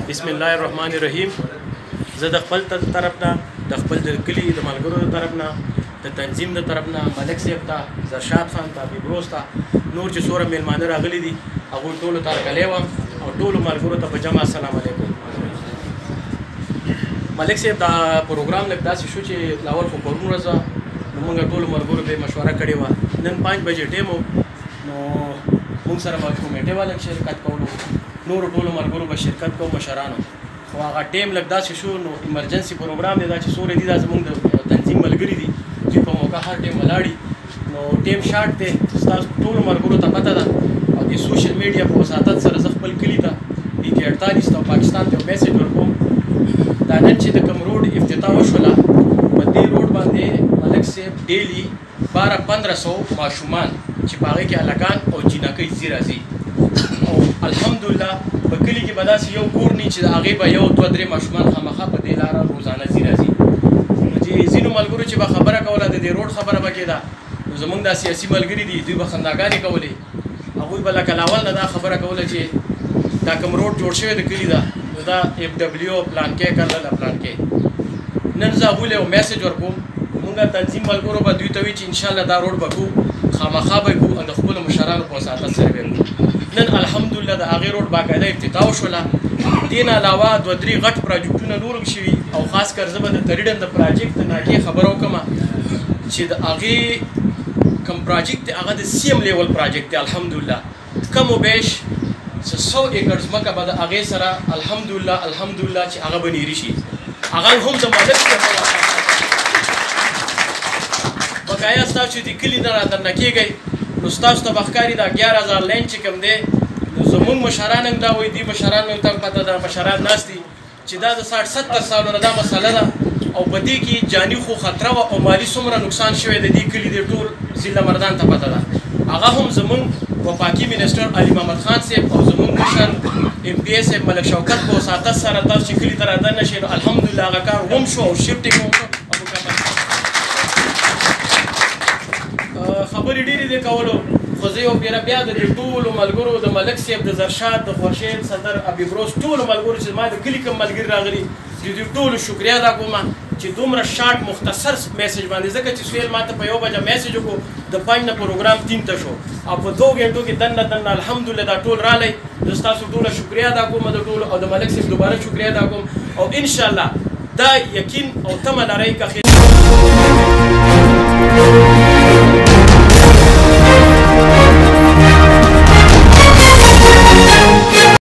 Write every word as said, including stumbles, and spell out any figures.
بسم الله الرحمن الرحیم. زه د خپل طرف نه د خپل د کلي د ملګرو د طرف نه د تنظیم د طرف نه ملک صاحب ته زرشاد خان ته بیبروس ته نور چې څومره میلمانه راغلي دي هغوی ټولو ته هرکلی وایم او ټولو ملګرو ته په جمع السلام علیکم. ملک صاحب دا پروګرام لږ داسې شو چې لاول خو پرون ورځ وه نو موږ ټولو ملګرو به مشوره کړې وه. نن پنځ بجې ټیم و نو موږ سره به کمیټې والا شرکت کولو نورو ټولو ملګرو به شرکت کوو مشرانو خو هغه ټیم لږ داسې شو نو ایمرجنسي پروګرام دی دا چې څومره دي دا زموږ د تنظیم ملګري دي چې په موقع هر ټیم ولاړي نو ټیم شارټ دی ستاسو ټولو ملګرو ته پته ده او د سوشل میډیا په وساطت سره زه خپل کلي ته ای کې اړتالیس ته پاکستان ته یو میسیج ورکوم. دا نن چې د کوم روډ افتتاح وشوله په دې روډ باندې ملک صاحب ډیلي باره پندره سو ماشومان چې په هغې کې هلکان او جینکۍ ځي راځي او الحمدلله په کلي کې به داسې یو کور نه چې د هغې به یو دوه درې ماشومان خامخا په دې لاره روزانه ځي راځي. نو چې ځینو ملګرو چې به خبره کوله د دې روډ خبره به کېده نو زموږ دا سیاسي ملګري دي دوی به خنداګانې کولې هغوی به لکه لاول نه دا خبره کوله چې دا کوم روډ جوړ شوی د کلي ده نو دا اف ډبلیو پلان کې کړله پلان کې. نن زه هغوی له یو میسیج ورکوم مونږ تنظیم ملګرو به دوی ته وي چې انشاءالله دا روډ به کوو خامخا به یې کوو او د خپلو مشرانو په وساطت سره به یې کوو. نن الحمدلله د هغې روډ باقاعده افتتاح وشوله. دې نه علاوه دوه درې غټ پراجکټونه نور هم شوي او خاص کر زه به د تریډن د پراجکټ د ناکې خبره وکړم چې د هغې کوم پراجکټ دی هغه د سی ایم لیول پراجکټ دی. الحمدلله کم و بیش څه سو ایکړ ځمکه به د هغې سره الحمدلله الحمدلله چې هغه به نیري شي هغه هم د ملک بقایا ستاسو چې د کلي نه رادرنه کېږئ نو ستاسو ته به ښکاري دا اګیار هزار لین چې کوم دی نو زموږ مشران هم دا وایي دې مشران هم ته پته ده مشران ناست دي چې دا د ساټ ستر سالو نه دا مسله ده او په دې کې جاني خو خطره وه او مالي څومره نقصان شوی د دې کلي د ټول ضلع مردان ته پته ده. هغه هم زموږ وفاقي منسټر علي محمد خان صاحب او زموږ مشر ایم پی اے صاحب ملک شوکت په وساطت سره تاسو چې کلي ته رادننه شئ نو الحمدلله هغه کار هم شو او شفټینګ هم وکړو او مکمل خبرې ډېرې دې کولو خو زه یو بیا بیا د دې ټولو ملګرو د ملک صاحب د زرشاد د خورشید صدر ابیبروس ټولو ملګرو چې زما د کلي کوم ملګري راغلي د دوی ټولو شکریا ادا کوم چې دومره شارټ مختصر میسیج باندې ځکه چې سویل ماته په یو بجه میسیج وکړو د پنځ نه پروګرام تین ته شو او په دوه غنټو کې دننه دننه الحمدلله دا ټول رالی. زه ستاسو ټوله شکریا ادا کوم د ټولو او د ملک صاحب دوباره شکریا ادا کوم او انشاءالله دا یقین او تمه لرئ که